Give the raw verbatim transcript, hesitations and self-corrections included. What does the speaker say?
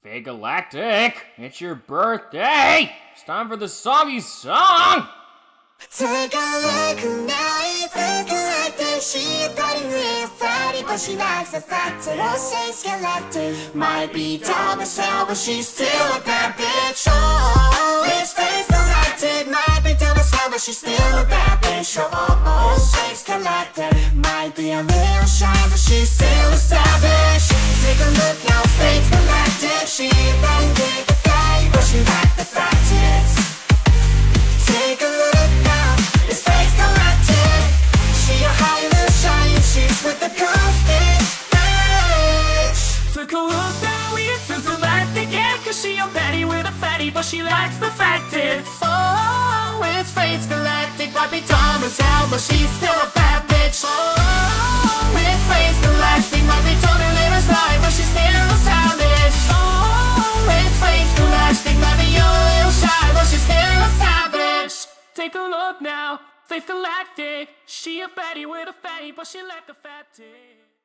FatesGalactic, it's your birthday! It's time for the soggy song! Take a look now, it's FatesGalactic. She a pretty real fatty, but she likes the fact that her FatesGalactic might be dumb as hell, but she's still a bad bitch. Oh, it's FatesGalactic, might be dumb as hell, but she's still a bad bitch. Oh, oh, oh, it's FatesGalactic, might be a little shy, but she's still a savage. Take a look now, it's FatesGalactic. She a pretty big fatty, but she likes the fact tits. Take a look now, it's FatesGalactic. She a high little shy and she's with the confident bitch. Take a look now, it's FatesGalactic, yeah, cause she a baddie with a fatty, but she likes the fat tits. Oh, it's FatesGalactic, might be dumb as hell, but she's still a bad bitch. Oh, it's FatesGalactic, might be totally little sly, but she's still a savage. Oh, it's FatesGalactic, might be a little shy, but she's still a savage. Take a look now, FatesGalactic. She a baddie with a fatty, but she like the fat tits.